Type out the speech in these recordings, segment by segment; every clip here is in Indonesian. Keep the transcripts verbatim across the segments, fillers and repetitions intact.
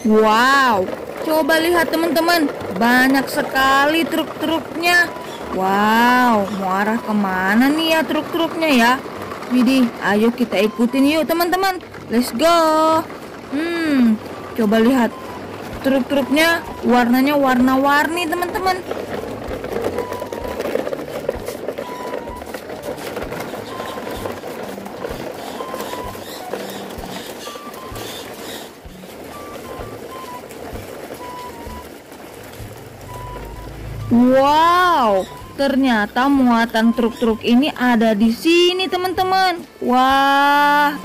Wow, coba lihat teman-teman, banyak sekali truk-truknya. Wow, mau arah kemana nih ya truk-truknya ya? Widih, ayo kita ikutin yuk teman-teman. Let's go. Hmm, coba lihat truk-truknya, warnanya warna-warni teman-teman. Wow, ternyata muatan truk-truk ini ada di sini teman-teman. Wah.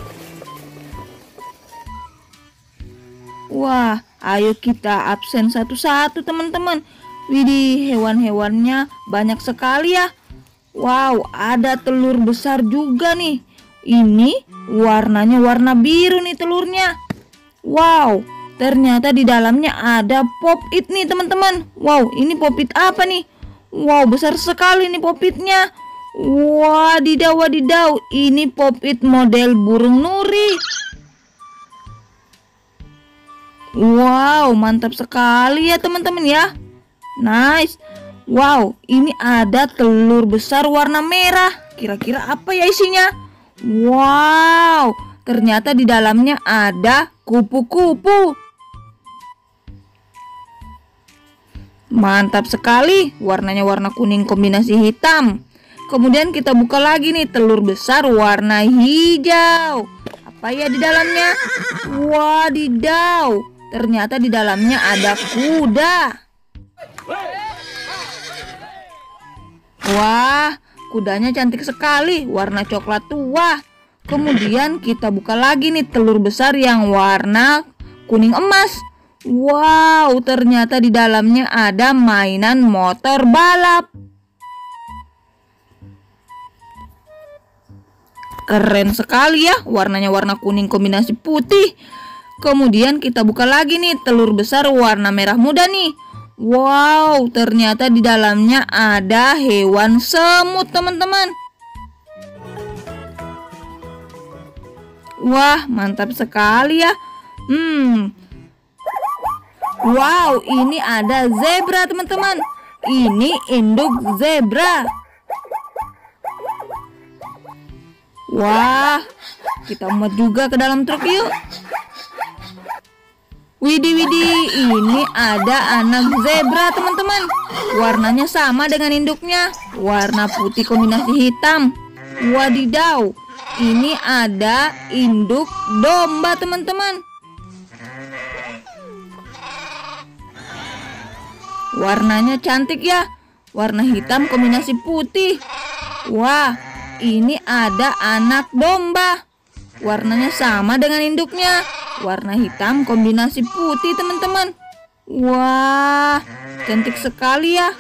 Wah, ayo kita absen satu-satu teman-teman. Widih, hewan-hewannya banyak sekali ya. Wow, ada telur besar juga nih. Ini warnanya warna biru nih telurnya. Wow, ternyata di dalamnya ada pop-it nih teman-teman. Wow, ini pop-it apa nih? Wow, besar sekali nih pop-itnya. Wadidaw, wadidaw, ini pop-it model burung nuri. Wow, mantap sekali ya teman-teman ya. Nice. Wow, ini ada telur besar warna merah. Kira-kira apa ya isinya? Wow, ternyata di dalamnya ada kupu-kupu. Mantap sekali, warnanya warna kuning kombinasi hitam. Kemudian kita buka lagi nih telur besar warna hijau. Apa ya di dalamnya? Wadidaw, ternyata di dalamnya ada kuda. Wah, kudanya cantik sekali, warna coklat tua. Kemudian kita buka lagi nih telur besar yang warna kuning emas. Wow, ternyata di dalamnya ada mainan motor balap. Keren sekali ya, warnanya warna kuning kombinasi putih. Kemudian kita buka lagi nih telur besar warna merah muda nih. Wow, ternyata di dalamnya ada hewan semut teman-teman. Wah, mantap sekali ya. Hmm. Wow, ini ada zebra teman-teman. Ini induk zebra. Wah, kita muat juga ke dalam truk yuk. Widih, widih, ini ada anak zebra teman-teman. Warnanya sama dengan induknya, warna putih kombinasi hitam. Wadidaw, ini ada induk domba teman-teman. Warnanya cantik ya, warna hitam kombinasi putih. Wah, ini ada anak domba. Warnanya sama dengan induknya, warna hitam kombinasi putih teman-teman. Wah, cantik sekali ya.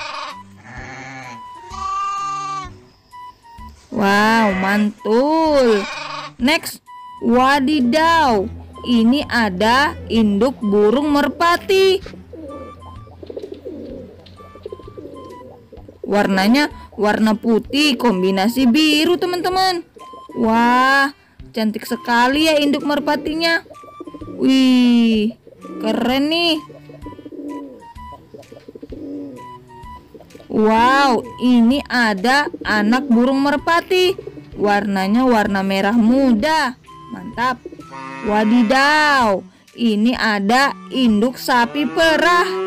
Wow, mantul. Next, wadidaw, ini ada induk burung merpati. Warnanya warna putih kombinasi biru teman-teman. Wah, cantik sekali ya induk merpatinya. Wih, keren nih. Wow, ini ada anak burung merpati. Warnanya warna merah muda. Mantap. Wadidaw, ini ada induk sapi perah.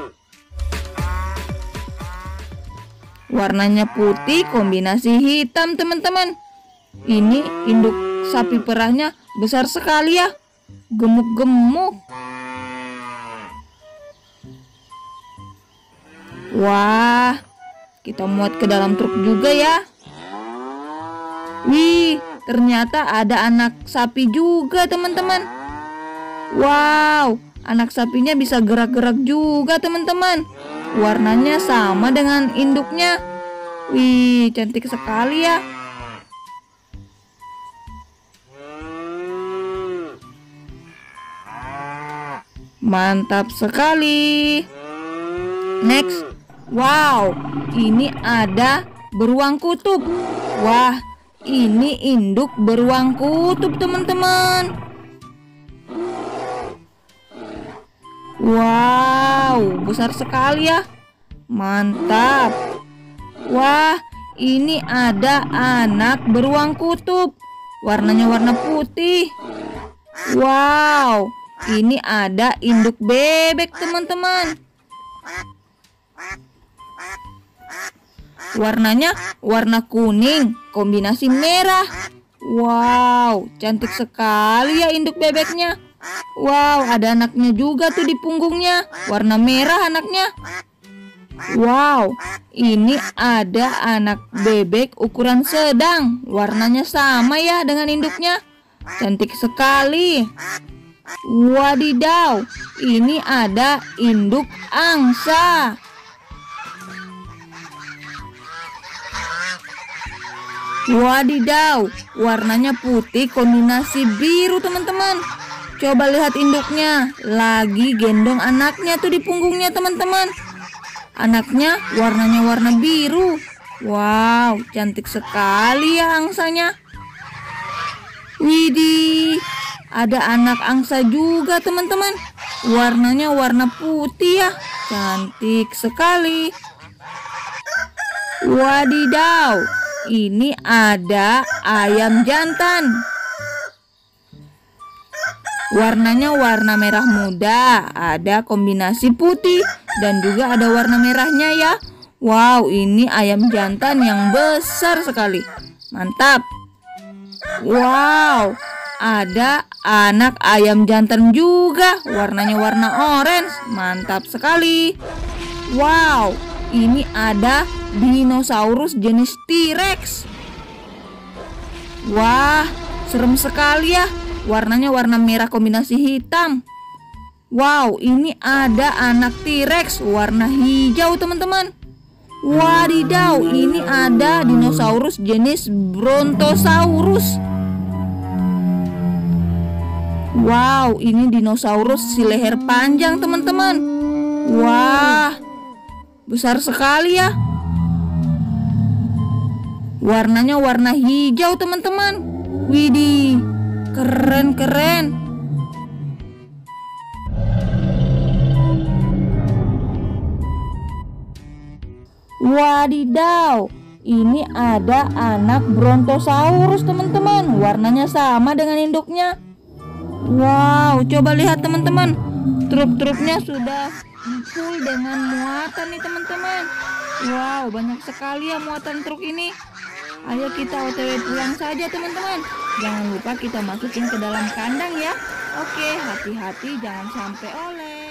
Warnanya putih kombinasi hitam teman-teman. Ini induk sapi perahnya besar sekali ya, gemuk-gemuk. Wah, kita muat ke dalam truk juga ya. Wih, ternyata ada anak sapi juga teman-teman. Wow, anak sapinya bisa gerak-gerak juga teman-teman. Warnanya sama dengan induknya. Wih, cantik sekali ya. Mantap sekali. Next. Wow, ini ada beruang kutub. Wah, ini induk beruang kutub teman-teman. Wow, besar sekali ya. Mantap. Wah, ini ada anak beruang kutub. Warnanya warna putih. Wow, ini ada induk bebek teman-teman. Warnanya warna kuning, kombinasi merah. Wow, cantik sekali ya induk bebeknya. Wow, ada anaknya juga tuh di punggungnya. Warna merah anaknya. Wow, ini ada anak bebek ukuran sedang. Warnanya sama ya dengan induknya. Cantik sekali. Wadidaw, ini ada induk angsa. Wadidaw, warnanya putih kombinasi biru teman-teman. Coba lihat induknya, lagi gendong anaknya tuh di punggungnya teman-teman. Anaknya warnanya warna biru. Wow, cantik sekali ya angsanya. Widih, ada anak angsa juga teman-teman. Warnanya warna putih ya, cantik sekali. Wadidaw, ini ada ayam jantan. Warnanya warna merah muda, ada kombinasi putih dan juga ada warna merahnya ya. Wow, ini ayam jantan yang besar sekali. Mantap. Wow, ada anak ayam jantan juga. Warnanya warna orange. Mantap sekali. Wow, ini ada dinosaurus jenis T-Rex. Wah, serem sekali ya. Warnanya warna merah kombinasi hitam. Wow, ini ada anak T-Rex warna hijau teman-teman. Wadidaw, ini ada dinosaurus jenis Brontosaurus. Wow, ini dinosaurus si leher panjang teman-teman. Wah, besar sekali ya. Warnanya warna hijau teman-teman. Widih, keren-keren. Wadidaw, ini ada anak Brontosaurus teman-teman. Warnanya sama dengan induknya. Wow, coba lihat teman-teman. Truk-truknya sudah full dengan muatan nih teman-teman. Wow, banyak sekali ya muatan truk ini. Ayo kita O T W pulang saja teman-teman. Jangan lupa kita masukin ke dalam kandang ya. Oke, hati-hati jangan sampai oleng.